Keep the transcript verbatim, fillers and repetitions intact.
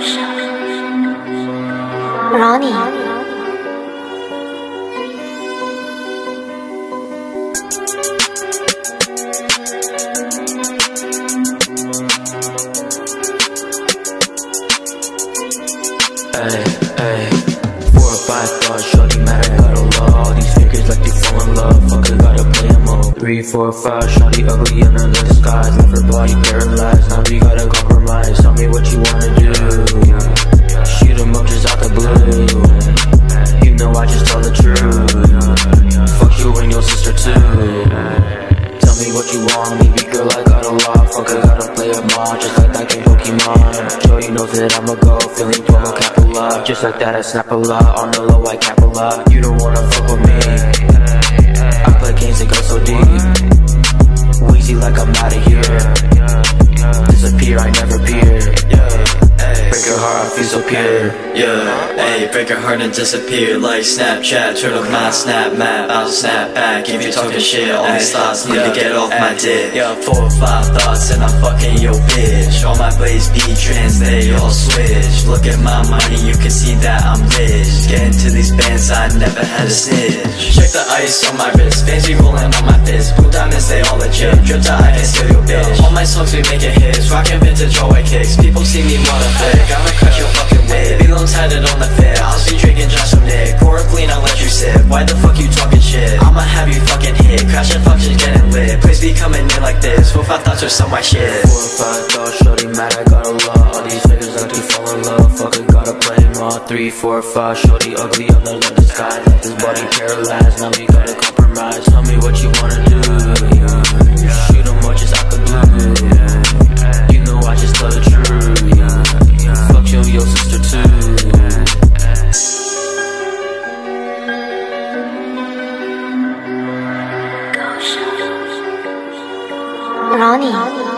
Ronnie. Ay, ay, four or five thoughts, shorty mad I got a law. All these figures like they fall in love, fucker gotta play them all. Three, four, five, shorty ugly under the skies. Left her body paralyzed, now we gotta compromise. Tell me what you wanna do. Shoot 'em up just out the blue. You know I just tell the truth. Fuck you and your sister too. Tell me what you want, baby girl, I got a lot. Fucker gotta play them all, just like that game Pokemon. Joey knows that I'ma go, feeling twelve on cap a lot. Just like that I snap a lot, on the low I cap a lot. You don't wanna fuck with me, I play games that go so deep. Wheezy like I'm outta here. Disappear, I never peer. Break your heart, I feel so pure. Yeah, ayy, break your heart and disappear like Snapchat. Turn off my snap map, I'll snap back. If you're talking shit, all these thoughts need to get off my dick. Yeah, four or five thoughts and I'm fucking your bitch. All my blades be trans, they all switch. Look at my money, you can see that I'm rich. Get into these bands, I never had a snitch. Check the ice on my wrist, veins be rolling on my fist. Blue diamonds, they all legit. Drip to I can steal your bitch. All my songs we making hits, rockin' vintage all white kicks. People see me wanna flick, I'ma crush your fucking wig. Be long tatted on the fit, I'll see drinking Josh from Nick. Pour it clean, I'll let you sip. Why the fuck you talking shit? I'ma have you fucking hit. Crash and fuck just getting lit. Please be coming in like this. Four five thoughts or some my shit. Four or five thoughts, shorty mad I got a lot. All these niggas like to fall in love, fucker gotta play them all. Three, four, five, shorty ugly under the sky. Left his body paralyzed, now we gotta compromise. Tell me what you wanna do. Shoot 'em up just out the blue. You know I just tell the truth. Fuck you and your sister too. Ronnie.